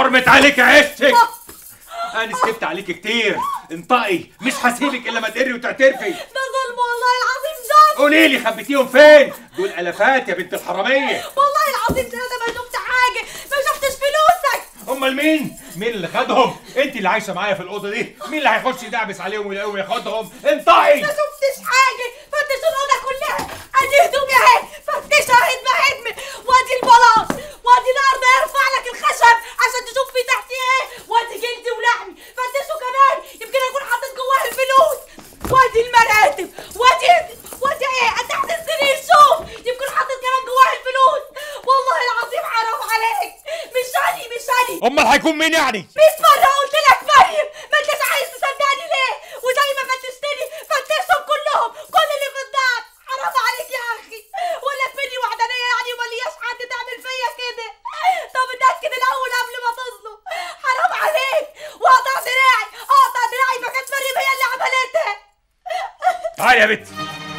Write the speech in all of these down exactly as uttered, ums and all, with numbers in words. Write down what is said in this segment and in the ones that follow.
حرمت عليك عشتك. انا سكت عليك كتير، انطقي، مش هسيبك الا ما تقري وتعترفي. ده ظلم والله العظيم ظلم. قولي لي خبيتيهم فين؟ دول الافات يا بنت الحراميه. والله العظيم ده انا ما شفت حاجه، ما شفتش فلوسك. امال مين؟ مين اللي خدهم؟ انت اللي عايشه معايا في الاوضه دي، مين اللي هيخش يدعبس عليهم ويلاقيهم ياخدهم؟ انطقي. ما شفتش حاجه، فتشوا الاوضه كلها، ادي هدومي اهي، فتشها هدمه هدمه، وادي البلاط، وادي الارض يرفع لك الخشب عشان تشوف في تحت ايه، وادي جلدي ولحمي، فتشوا كمان يمكن اكون حاطط جواه الفلوس، وادي المراتب، وادي وادي ايه تحت السرير، شوف يمكن حاطط كمان جواه الفلوس. والله العظيم حرام عليك، مش انا مش انا. امال هيكون مين يعني؟ مية مرة قلت لك مريم، ما انتش عايز تصدقني ليه؟ وزي ما فتشتني فتشهم كلهم، كل اللي في الدار. حرام عليك يا اخي، ولا مني وحدانية يعني وملياش حد تعمل فيا كده. طب اتأكد الاول قبل ما تظلم، حرام عليك. واقطع دراعي، اقطع دراعي، ما كانت مريم هي اللي عملتها. تعالي يا بنتي،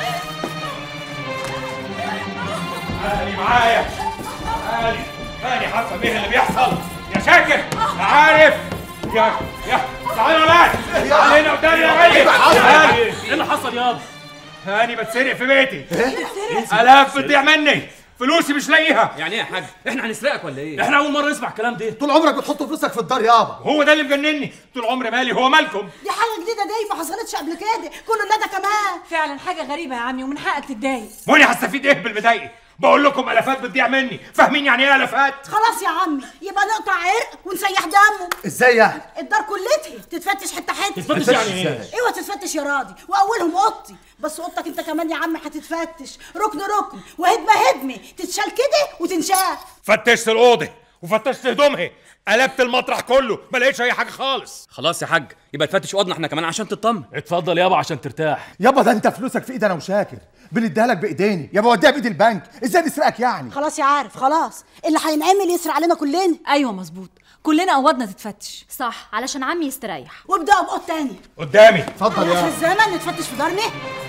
تعالي معايا، تعالي تعالي حاسه مين اللي بيحصل. يا شاكر عارف يا يا تعالوا يا ولاد، تعالي هنا قدامي يا غالي. ايه اللي حصل يابا؟ هاني بتسرق في بيتي. الاف بتضيع مني، فلوسي مش لاقيها. يعني ايه يا حاج؟ احنا هنسرقك ولا ايه؟ احنا اول مره نسمع الكلام ده. طول عمرك بتحط فلوسك في الدار يابا. هو ده اللي مجنني، طول عمري مالي، هو مالكم؟ دي حاجة جديدة دي ما حصلتش قبل كده، كله ندى كمان. فعلا حاجة غريبة يا عمي ومن حقك تتضايق. وانا هستفيد ايه بالمضايق؟ بقول لكم الافات بتضيع مني، فاهمين يعني ايه الافات؟ خلاص يا عمي، يبقى نقطع عرق ونسيح دمه. ازاي يعني؟ الدار كلتها تتفتش حته حته. تتفتش يعني ايه؟ ايوه تتفتش يا راضي، واولهم اوضتي، بس اوضتك انت كمان يا عمي هتتفتش ركن ركن وهدمه هدمه، تتشال كده وتنشاف. فتشت الاوضه وفتشت هدومها، قلبت المطرح كله، ما لقيتش اي حاجه خالص. خلاص يا حاج، يبقى تفتش اوضنا احنا كمان عشان تطمن. اتفضل يابا عشان ترتاح. يابا ده انت فلوسك في ايد انا وشاكر، بنديها لك بايديني، يابا وديها بايد البنك، ازاي نسرقك يعني؟ خلاص يا عارف، خلاص اللي هينعمل يسرق علينا كلنا. ايوه مظبوط، كلنا اوضنا تتفتش. صح، علشان عمي يستريح. وابداوا بقى تاني قدامي. اتفضل يا اخر الزمن نتفتش في دارنا.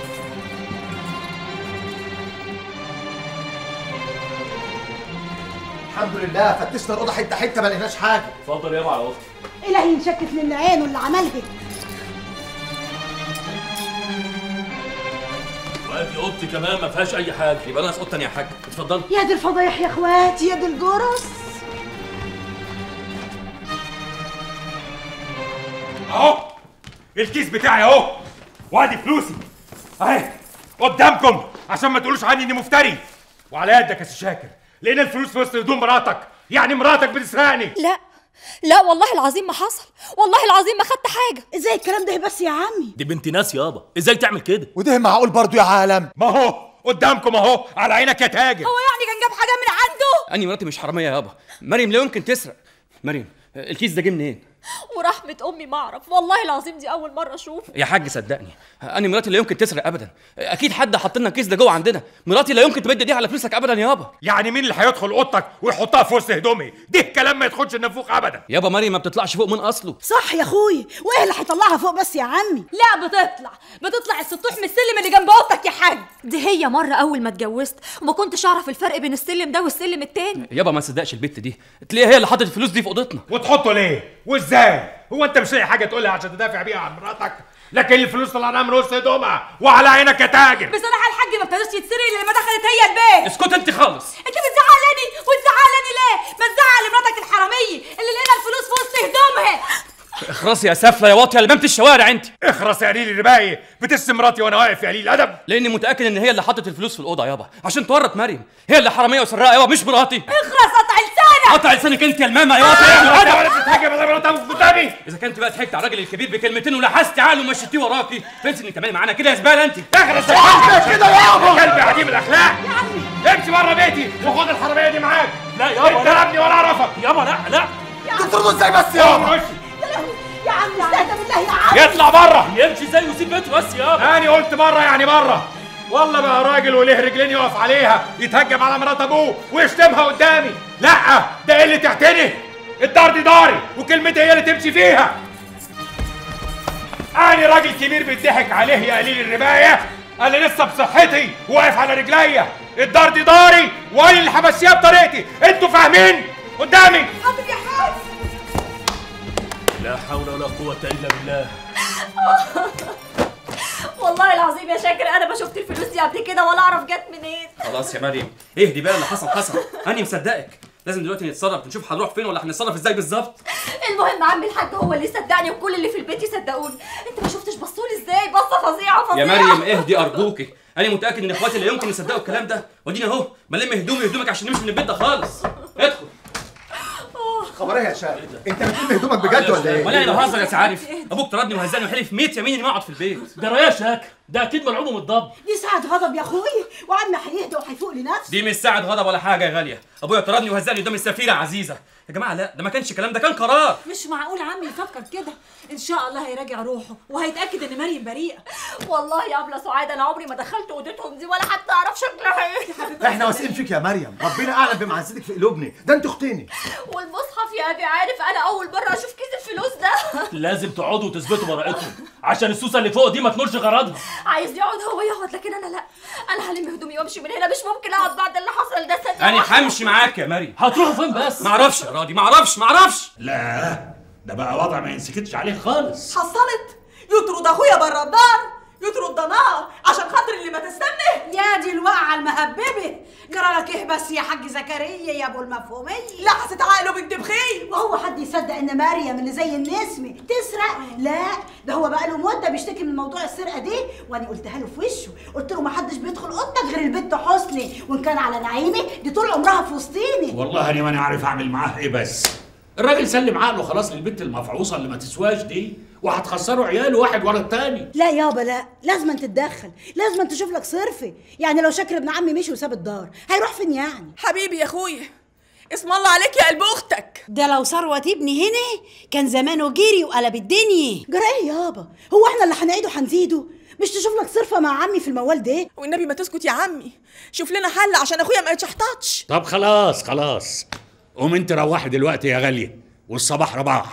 الحمد لله فتشنا الاوضه حته حته ما لقيناش حاجه. اتفضل يابا على اوضتك. الهي نشكت من عينه اللي عملها. وادي اوضتي كمان ما فيهاش اي حاجه، يبقى انا اوضه تانيه يا حاج. اتفضل. يا دي الفضايح يا اخواتي، يا دي الجرس. اهو الكيس بتاعي اهو، وادي فلوسي اهي قدامكم عشان ما تقولوش عني اني مفتري. وعلى يدك يا سي شاكر، لان الفلوس في وسط هدوم مراتك، يعني مراتك بتسرقني. لا لا والله العظيم ما حصل، والله العظيم ما خدت حاجه. ازاي الكلام ده بس يا عمي؟ دي بنت ناس يابا، ازاي تعمل كده؟ وده معقول برضو يا عالم؟ ما هو قدامكم اهو على عينك يا تاجر. هو يعني كان جاب حاجه من عنده؟ اني مراتي مش حراميه يابا، مريم لا يمكن تسرق. مريم الكيس ده جه منين؟ ورحمه امي ما اعرف، والله العظيم دي اول مره اشوفه. يا حاج صدقني، اني مراتي لا يمكن تسرق ابدا، اكيد حد حط لنا الكيس ده جوه عندنا، مراتي لا يمكن تمد ايديها على فلوسك ابدا يابا. يعني مين اللي هيدخل اوضتك ويحطها في وسط هدومي؟ ده كلام ما يدخلش النافوخ ابدا. يابا مريم ما بتطلعش فوق من اصله. صح يا اخويا، وايه اللي هيطلعها فوق بس يا عمي؟ لا بتطلع بتطلع السطوح من السلم اللي جنب اوضتك يا حاج. دي هي مره اول ما اتجوزت وما كنتش اعرف الفرق بين السلم ده والسلم التاني. يابا ما تصدقش البت دي، تلاقيها هي اللي حطت الفلوس دي في اوضتنا. وتحطه ليه؟ وازاي؟ هو انت مش لاقي حاجه تقولها عشان تدافع بيها عن مراتك؟ لكن الفلوس طلعناها من وسط هدومها وعلى عينك يا تاجر. بصراحه الحاج ما ابتدوش يتسرق الا لما دخلت هي البيت. اسكت انت خالص. انت بتزعلاني وتزعلاني ليه؟ ما تزعل مراتك الحراميه اللي لقينا الفلوس في وسط هدومها. اخرسي يا سافله يا واطيه اللي بمت الشوارع انت. اخرس يا قليل الرباية، بتسم مراتي وانا واقف يا قليل الادب. لاني متاكد ان هي اللي حطت الفلوس في الاوضه يابا عشان تورط مريم، هي اللي حراميه وسراقه يابا مش مراتي. اخرس قطع لسانك. قطع لسانك انت يا الماما يا واطيه يا ولد ولا بتتهاجم على مراتك قدامي. اذا كنت بقى ضحكت على الراجل الكبير بكلمتين ولحست عقله ومشيتيه وراكي، فانت انك تعملي معانا كده يا زباله انت. اخرس يا كده يابا، كلب عديم الاخلاق. امشي بره بيتي وخد الحراميه دي معاك. لا يابا انت لا ابني ولا اعرفك يابا. لا لا تطردوا ازاي بس يابا؟ يا عم استهدى بالله يا عم. يطلع بره. يمشي ازاي ويسيب بيته بس يابا؟ انا قلت بره يعني بره. والله بقى راجل وليه رجلين يقف عليها يتهجم على مرات ابوه ويشتمها قدامي. لا ده اللي تعتني، الدار دي داري وكلمتي هي اللي تمشي فيها. انا راجل كبير بيضحك عليه يا قليل الربايه، انا لسه بصحتي واقف على رجليا. الدار دي داري وانا اللي همشيها بطريقتي، انتوا فاهمين؟ قدامي. حاضر يا حاج. لا حول ولا قوة إلا بالله. والله العظيم يا شاكر انا ما شفت الفلوس دي قبل كده ولا اعرف جت منين. خلاص يا مريم اهدي بقى، اللي حصل حصل، انا مصدقك. لازم دلوقتي نتصرف، نشوف هنروح فين ولا هنتصرف ازاي بالظبط. المهم عمي الحاج هو اللي صدقني وكل اللي في البيت يصدقوني. انت ما شفتش بصولي ازاي؟ بصه فظيعه فظيعه. يا مريم اهدي ارجوكي، انا متاكد ان اخواتي لا يمكن يصدقوا الكلام ده. ودينا اهو بلم هدومي هدومك عشان نمشي من البيت ده خالص. ادخل. خبر ايه يا شاكر؟ انت بتلم هدومك بجد ولا ايه؟ ولا انا بهزر يا سعارف. ابوك طردني وهزاني وحلف مية يمين اني ما اقعد في البيت. ده يا شاكر، ده اكيد ملعوبه من الضب. دي ساعة غضب يا اخويا، وعمي هيهدى وهيفوق لنفسه. دي مش ساعة غضب ولا حاجة يا غالية، ابويا طردني وهزاني قدام السفيرة عزيزة. يا جماعة لا، ده ما كانش كلام، ده كان قرار. مش معقول عمي يفكر كده. ان شاء الله هيراجع روحه وهيتاكد ان مريم بريئه. والله يا ابله سعاد انا عمري ما دخلت اوضتهم دي ولا حتى اعرف شكلها ايه. احنا واثقين فيك يا مريم، ربنا اعلم بمعزتك في قلوبنا، ده انت اختني. والمصحف يا ابي عارف انا اول مره اشوف كيس الفلوس ده. لازم تقعدوا وتثبتوا براءتكم عشان السوسه اللي فوق دي ما تنولش غرضها. عايز يقعد هو يقعد، لكن انا لا. انا هلم هدومي وامشي من هنا، مش ممكن اقعد بعد اللي حصل ده. ثانيه انا همشي معاك يا مريم. هتروحوا فين بس؟ ما اعرفش يا راضي، ما اعرفش ما اعرفش. لا ده بقى وضع ما ينسكتش عليه خالص. حصلت يطرد اخويا بره الدار، يطرد ده نار عشان خاطر اللي ما تستنى. يا دي الوقعه المهببه. جرالك ايه بس يا حاج زكريا يا ابو المفهوميه؟ لحست عقله بنت بخيل. وهو حد يصدق ان مريم اللي زي النسمه تسرق؟ لا ده هو بقى له مده بيشتكي من موضوع السرقه دي، وانا قلتها له في وشه، قلت له ما حدش بيدخل اوضتك غير البت حسني، وان كان على نعيمه دي طول عمرها في وسطيني. والله انا ما عارف اعمل معاه ايه، بس الراجل سلم عقله خلاص للبنت المفعوصه اللي ما تسواش دي، وهتخسروا عياله واحد ورا التاني. لا يابا لا، لازم تتدخل، لازم تشوف لك صرفه. يعني لو شاكر ابن عمي مشي وساب الدار هيروح فين يعني؟ حبيبي يا اخويا اسم الله عليك يا قلب اختك. ده لو ثروة ابني هنا كان زمانه جري وقلب الدنيا. جرى ايه يابا؟ هو احنا اللي هنعيده هنزيده؟ مش تشوف لك صرفه مع عمي في الموال ده؟ والنبي ما تسكت يا عمي، شوف لنا حل عشان اخويا ما يتشحططش. طب خلاص خلاص، قوم انت روحي دلوقتي يا غاليه، والصباح رباح.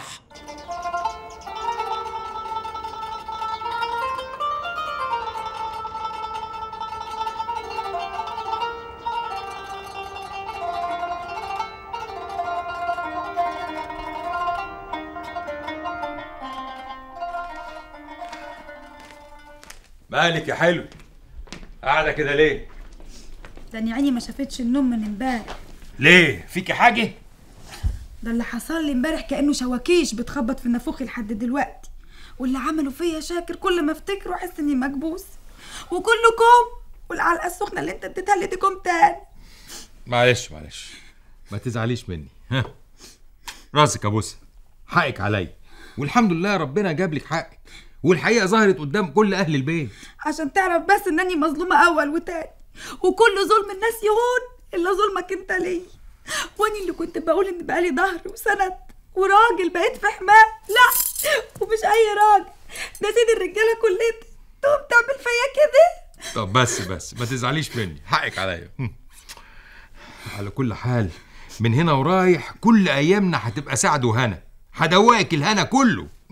مالك يا حلو؟ قاعدة كده ليه؟ ده أنا عيني ما شافتش النوم من امبارح. ليه؟ فيكي حاجة؟ ده اللي حصل لي امبارح كأنه شواكيش بتخبط في نافوخي لحد دلوقتي، واللي عملوا فيا شاكر كل ما افتكره احس اني مكبوس، وكلكم والعلقة السخنة اللي انت اديتها لي دي كوم تاني. معلش معلش ما تزعليش مني. ها راسك يا بوسه، حقك عليا، والحمد لله ربنا جاب لك حقك، والحقيقه ظهرت قدام كل اهل البيت. عشان تعرف بس انني مظلومه اول وتاني، وكل ظلم الناس يهون الا ظلمك انت ليا. واني اللي كنت بقول ان بقالي ظهر وسند وراجل بقيت في حماه، لا ومش اي راجل، ده سيد الرجاله كلها تقوم تعمل فيا كده. طب بس بس ما تزعليش مني، حقك عليا. على كل حال من هنا ورايح كل ايامنا هتبقى سعد وهنا، هدوقك الهنا كله.